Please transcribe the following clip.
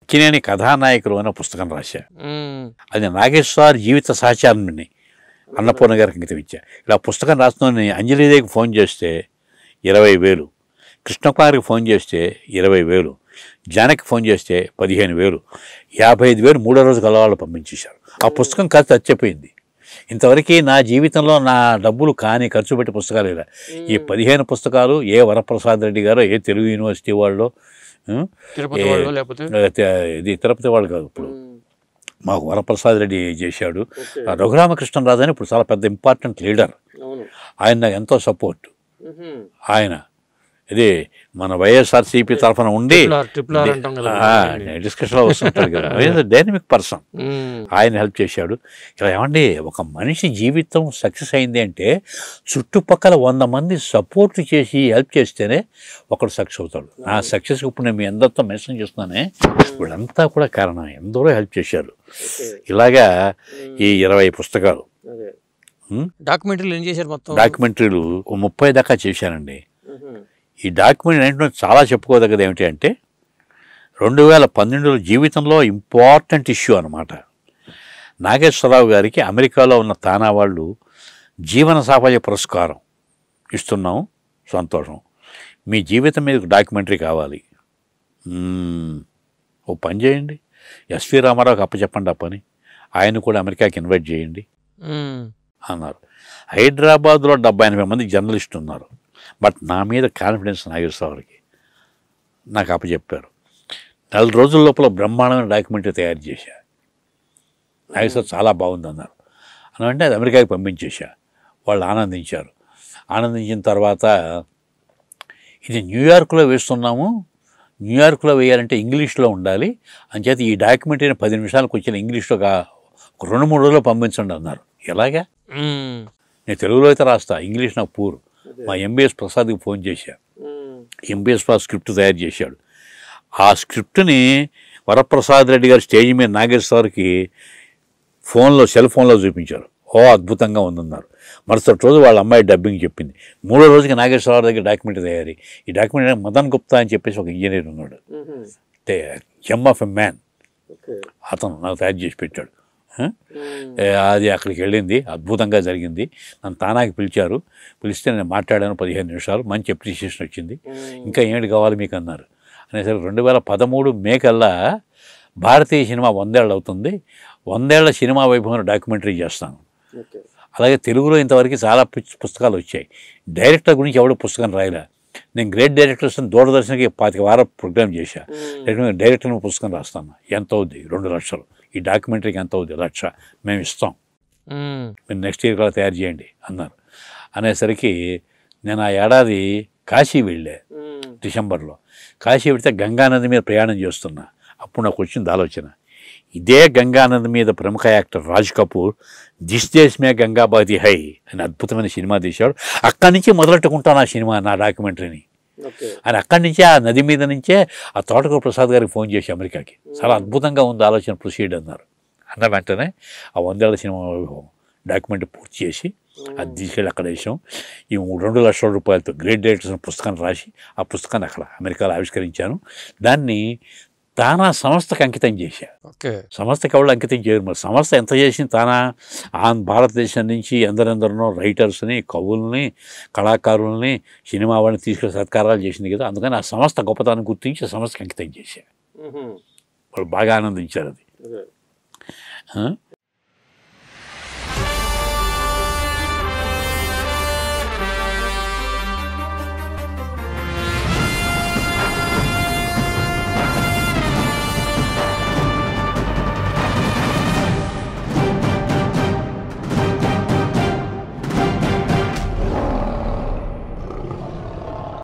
అక్కినేని కథానాయకులు అనే పుస్తకం రాశా. అది నాగేశ్వర్ జీవిత సహచారిని అన్నపూర్ణ గారికి అంకితం ఇచ్చా. ఇలా పుస్తకం రాస్తున్న అంజలిదేవికి ఫోన్ చేస్తే 20,000, కృష్ణకుమారికి ఫోన్ చేస్తే 20,000, జానకి ఫోన్ చేస్తే 15,000, 55,000 మూడో రోజు కలవాళ్ళు పంపించేశారు. ఆ పుస్తకం ఖర్చు చచ్చిపోయింది. ఇంతవరకు నా జీవితంలో నా డబ్బులు కానీ ఖర్చు పెట్టి పుస్తకాలు ఇలా ఈ 15 పుస్తకాలు ఏ వరప్రసాద్ రెడ్డి గారో ఏ తెలుగు యూనివర్సిటీ వాళ్ళు, ఇది తిరుపతి వాళ్ళు కాదు, ఇప్పుడు మాకు వరప్రసాద్ రెడ్డి చేశాడు. రఘురామకృష్ణరాజు అని ఇప్పుడు చాలా పెద్ద ఇంపార్టెంట్ లీడర్, ఆయన నాకు ఎంతో సపోర్ట్. ఆయన ఇది మన వైఎస్ఆర్సీపీ తరఫున ఉండి డిస్కషన్లో వస్తుంటాడు కదా, డైనమిక్ పర్సన్, ఆయన హెల్ప్ చేశాడు. ఇలా ఏమండి, ఒక మనిషి జీవితం సక్సెస్ అయింది అంటే చుట్టుపక్కల 100 మంది సపోర్ట్ చేసి హెల్ప్ చేస్తేనే ఒకడు సక్సెస్ అవుతాడు. నా సక్సెస్కి ఇప్పుడు నేను మీ అందరితో మెన్షన్ చేస్తున్నానే, వీళ్ళంతా కూడా కారణం, ఎందరో హెల్ప్ చేశారు. ఇలాగా ఈ 20 పుస్తకాలు, డాక్యుమెంటరీలు ఏం చేశారు? మొత్తం డాక్యుమెంటరీలు 30 దాకా చేశానండి. ఈ డాక్యుమెంటరీ ఏంటంటే చాలా చెప్పుకోదగ్గది ఏమిటి అంటే 2012లో జీవితంలో ఇంపార్టెంట్ ఇష్యూ అనమాట. నాగేశ్వరరావు గారికి అమెరికాలో ఉన్న తానా వాళ్ళు జీవన సాఫల్య పురస్కారం ఇస్తున్నాం, సంతోషం, మీ జీవితం మీద డాక్యుమెంటరీ కావాలి, ఓ పని చేయండి, ఎస్వి రామారావుకి అప్పచెప్పండి ఆ పని, ఆయన కూడా అమెరికాకి ఇన్వైట్ చేయండి అన్నారు. హైదరాబాద్లో 70-80 మంది జర్నలిస్టులు ఉన్నారు. బట్ నా మీద కాన్ఫిడెన్స్ నాగేశ్వరరావుకి, నాకు అప్పచెప్పారు. 4 రోజుల లోపల బ్రహ్మాండమైన డాక్యుమెంటరీ తయారు చేశా. నాగేశ్వరరావు చాలా బాగుంది అన్నారు. అని అంటే అది అమెరికాకి పంపించేశా. వాళ్ళు ఆనందించారు. ఆనందించిన తర్వాత ఇది న్యూయార్క్లో వేస్తున్నాము, న్యూయార్క్లో వేయాలంటే ఇంగ్లీష్లో ఉండాలి, అంచేత ఈ డాక్యుమెంటరీని 10 నిమిషాలకు వచ్చిన ఇంగ్లీష్లో ఒక 2-3 రోజుల్లో పంపించండి అన్నారు. ఎలాగా, నేను తెలుగులో అయితే రాస్తా, ఇంగ్లీష్ నాకు పూర్. మా ఎంబీఎస్ ప్రసాద్కి ఫోన్ చేశా. ఎంబీఎస్ ప్రసాద్ స్క్రిప్ట్ తయారు చేశాడు. ఆ స్క్రిప్ట్ని వరప్రసాద్ రెడ్డి గారు స్టేజ్ మీద నాగేశ్వరకి సెల్ ఫోన్లో చూపించారు. ఓ అద్భుతంగా ఉందన్నారు. మరుసటి రోజు వాళ్ళ అమ్మాయి డబ్బింగ్ చెప్పింది. 3వ రోజుకి నాగేశ్వరరావు దగ్గర డాక్యుమెంటరీ తయారీ. ఈ డాక్యుమెంటరీ మదన్ గుప్తా అని చెప్పేసి ఒక ఇంజనీర్ ఉన్నాడు, జెమ్ ఆఫ్ ఎ మ్యాన్, అతను నాకు తయారు చేసి పెట్టాడు. అది అక్కడికి వెళ్ళింది, అద్భుతంగా జరిగింది. నన్ను తానాకి పిలిచారు. పిలిస్తే నేను మాట్లాడాను 15 నిమిషాలు, మంచి అప్రిషియేషన్ వచ్చింది. ఇంకా ఏంటి కావాలి మీకు అన్నారు. అనేసరికి 2013 మే కల్లా భారతీయ సినిమా 100 ఏళ్ళు అవుతుంది, 100 ఏళ్ల సినిమా వైభవం డాక్యుమెంటరీ చేస్తాను. అలాగే తెలుగులో ఇంతవరకు చాలా పుస్తకాలు వచ్చాయి. డైరెక్టర్ గురించి ఎవడో పుస్తకం రాయలే. నేను గ్రేట్ డైరెక్టర్స్ దూరదర్శన్కి 25 వారాలు ప్రోగ్రామ్ చేశా. డైరెక్టర్ పుస్తకం రాస్తాను. ఎంత అవుద్ది? 2 లక్షలు. ఈ డాక్యుమెంటరీకి ఎంత అవుద్ది? 1,00,000 మేము ఇస్తాం, మీరు నెక్స్ట్ ఇయర్ కూడా తయారు చేయండి అన్నారు. అనేసరికి నేను ఆ ఏడాది కాశీ వెళ్ళా, డిసెంబర్లో. కాశీ వెళితే గంగానది మీద ప్రయాణం చేస్తున్నా. అప్పుడు నాకు వచ్చింది ఆలోచన, ఇదే గంగానది మీద ప్రముఖ యాక్టర్ రాజ్ కపూర్ దిస్ దేశ్ మే గంగాబాది హై అని అద్భుతమైన సినిమా తీశాడు. అక్కడి నుంచి మొదలెట్టుకుంటాను ఆ సినిమా, నా డాక్యుమెంటరీని. అని అక్కడి నుంచే, ఆ నది మీద నుంచే ఆ తోటకూర ప్రసాద్ గారికి ఫోన్ చేసి అమెరికాకి, చాలా అద్భుతంగా ఉంది ఆలోచన, ప్రొసీడ్ అన్నారు. అన్న వెంటనే ఆ 100 ఏళ్ల సినిమా డాక్యుమెంటరీ పూర్తి చేసి అది తీసుకెళ్ళి అక్కడ వేసాం. ఈ 2 లక్షల రూపాయలతో గ్రేట్ డైరెక్టర్స్ పుస్తకాన్ని రాసి ఆ పుస్తకాన్ని అక్కడ అమెరికాలో ఆవిష్కరించాను. దాన్ని తానా సంస్థకి అంకితం చేశా. సంస్థకి ఎవరు అంకితం చేయరు. మరి సంస్థ ఎంత చేసింది? తానా భారతదేశం నుంచి ఎందరెందరినో రైటర్స్ని, కవుల్ని, కళాకారుల్ని, సినిమా వాళ్ళని తీసుకెళ్ళి సత్కారాలు చేసింది కదా. అందుకని ఆ సంస్థ గొప్పతనాన్ని గుర్తించి సంస్థకి అంకితం చేశా. వాళ్ళు బాగా ఆనందించారు అది.